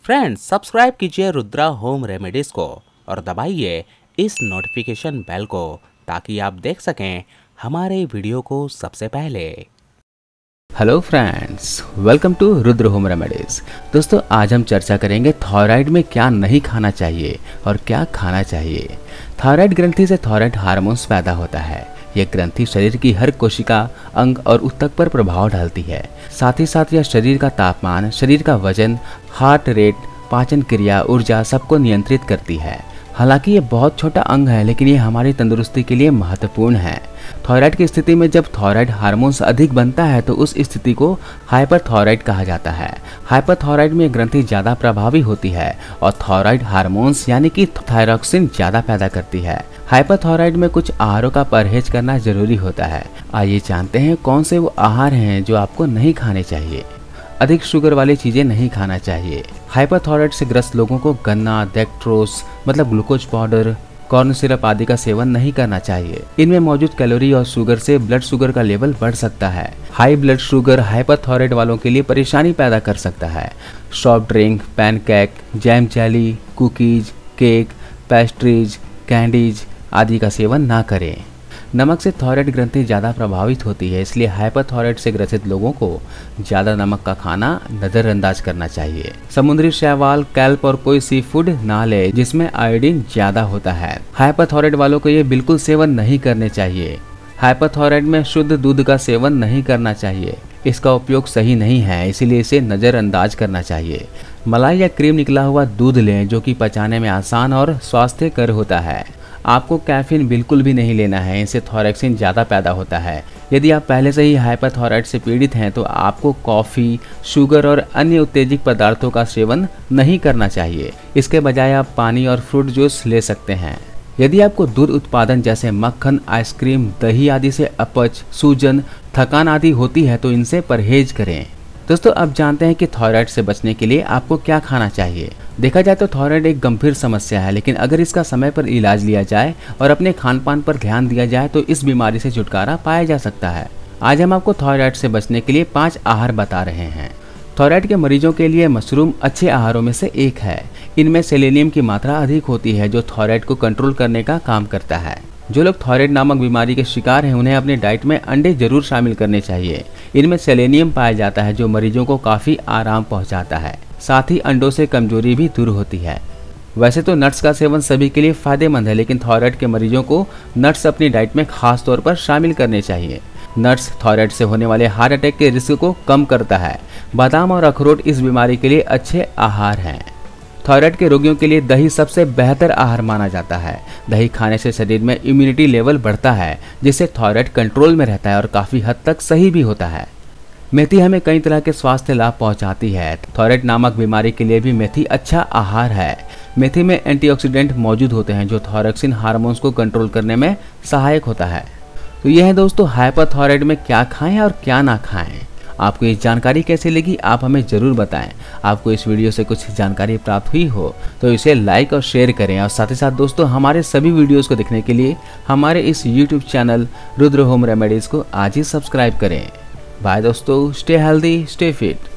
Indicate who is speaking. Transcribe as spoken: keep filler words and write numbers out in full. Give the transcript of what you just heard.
Speaker 1: Friends subscribe कीजिए Rudra home remedies को और दबाइए इस नोटिफिकेशन बेल को ताकि आप देख सकें हमारे वीडियो को सबसे पहले।
Speaker 2: Hello friends, welcome to Rudra home remedies. दोस्तों आज हम चर्चा करेंगे थायराइड में क्या नहीं खाना चाहिए और क्या खाना चाहिए। थायराइड ग्रंथि से थायराइड हार्मोन्स पैदा होता है। यह ग्रंथि शरीर की हर कोशिका, अंग और ऊतक पर प्रभाव डालती है। साथ ही साथ यह शरीर का तापमान, शरीर का वजन, हार्ट रेट, पाचन क्रिया, ऊर्जा सबको नियंत्रित करती है। हालांकि ये बहुत छोटा अंग है, लेकिन ये हमारी तंदुरुस्ती के लिए महत्वपूर्ण है। थायराइड की स्थिति में जब थायराइड हार्मोन्स अधिक बनता है तो उस स्थिति को हाइपरथायराइड कहा जाता है। हाइपरथायराइड में ग्रंथि ज़्यादा प्रभावी होती है और थायराइड हार्मोन्स यानी कि थायरॉक्सिन ज़्यादा पैदा करती है। हाइपरथायराइड में कुछ आहारों का परहेज करना जरूरी होता है। आइए जानते हैं कौन से वो आहार हैं जो आपको नहीं खाने चाहिए। अधिक शुगर वाली चीजें नहीं खाना चाहिए। हाइपरथायराइड से ग्रस्त लोगों को गन्ना, डेक्ट्रोस मतलब ग्लूकोज पाउडर, कॉर्न सिरप आदि का सेवन नहीं करना चाहिए। इनमें मौजूद कैलोरी और शुगर से ब्लड शुगर का लेवल बढ़ सकता है। हाई ब्लड शुगर हाइपरथायराइड वालों के लिए परेशानी पैदा कर सकता है। Soft drink, pancake, jam, jelly, cookies, cake, pastries, candies आदि का सेवन ना करें। नमक से थायराइड ग्रंथि ज़्यादा प्रभावित होती है, इसलिए हाइपरथायराइड से ग्रसित लोगों को ज़्यादा नमक का खाना नज़रअंदाज करना चाहिए। समुद्री शैवाल, कैल्प और कोई सी फूड ना ले जिसमें आयोडीन ज़्यादा होता है। हाइपरथायराइड वालों को ये बिल्कुल सेवन नहीं करने चाहिए। हाइपरथायराइड में शुद्ध दूध का सेवन नहीं करना चाहिए। इसका उपयोग सही नहीं है, इसीलिए इसे नज़रअंदाज करना चाहिए। मलाई या क्रीम निकला हुआ दूध लें जो कि पचाने में आसान और स्वास्थ्यकर होता है। आपको कैफीन बिल्कुल भी नहीं लेना है, इससे थायरॉक्सिन ज़्यादा पैदा होता है। यदि आप पहले से ही हाइपरथायराइड से पीड़ित हैं तो आपको कॉफ़ी, शुगर और अन्य उत्तेजक पदार्थों का सेवन नहीं करना चाहिए। इसके बजाय आप पानी और फ्रूट जूस ले सकते हैं। यदि आपको दूध उत्पादन जैसे मक्खन, आइसक्रीम, दही आदि से अपच, सूजन, थकान आदि होती है तो इनसे परहेज करें। दोस्तों अब जानते हैं कि थायराइड से बचने के लिए आपको क्या खाना चाहिए। देखा जाए तो थायराइड एक गंभीर समस्या है, लेकिन अगर इसका समय पर इलाज लिया जाए और अपने खान पान पर ध्यान दिया जाए तो इस बीमारी से छुटकारा पाया जा सकता है। आज हम आपको थायराइड से बचने के लिए पाँच आहार बता रहे हैं। थायराइड के मरीजों के लिए मशरूम अच्छे आहारों में से एक है। इनमें सेलेनियम की मात्रा अधिक होती है जो थायराइड को कंट्रोल करने का काम करता है। जो लोग थायराइड नामक बीमारी के शिकार हैं उन्हें अपने डाइट में अंडे जरूर शामिल करने चाहिए। इनमें सेलेनियम पाया जाता है जो मरीजों को काफ़ी आराम पहुंचाता है। साथ ही अंडों से कमजोरी भी दूर होती है। वैसे तो नट्स का सेवन सभी के लिए फायदेमंद है, लेकिन थायराइड के मरीजों को नट्स अपनी डाइट में खास तौर पर शामिल करने चाहिए। नट्स थायराइड से होने वाले हार्ट अटैक के रिस्क को कम करता है। बादाम और अखरोट इस बीमारी के लिए अच्छे आहार हैं। थायराइड के रोगियों के लिए दही सबसे बेहतर आहार माना जाता है। दही खाने से शरीर में इम्यूनिटी लेवल बढ़ता है, जिससे थायराइड कंट्रोल में रहता है और काफ़ी हद तक सही भी होता है। मेथी हमें कई तरह के स्वास्थ्य लाभ पहुंचाती है। थायराइड नामक बीमारी के लिए भी मेथी अच्छा आहार है। मेथी में एंटीऑक्सीडेंट मौजूद होते हैं जो थायरॉक्सिन हार्मोन्स को कंट्रोल करने में सहायक होता है। तो यह है दोस्तों हाइपरथायराइड में क्या खाएं और क्या ना खाएं। आपको ये जानकारी कैसी लगी आप हमें ज़रूर बताएं। आपको इस वीडियो से कुछ जानकारी प्राप्त हुई हो तो इसे लाइक और शेयर करें, और साथ ही साथ दोस्तों हमारे सभी वीडियोस को देखने के लिए हमारे इस YouTube channel Rudra home remedies को आज ही सब्सक्राइब करें। बाय दोस्तों, स्टे हेल्दी, स्टे फिट।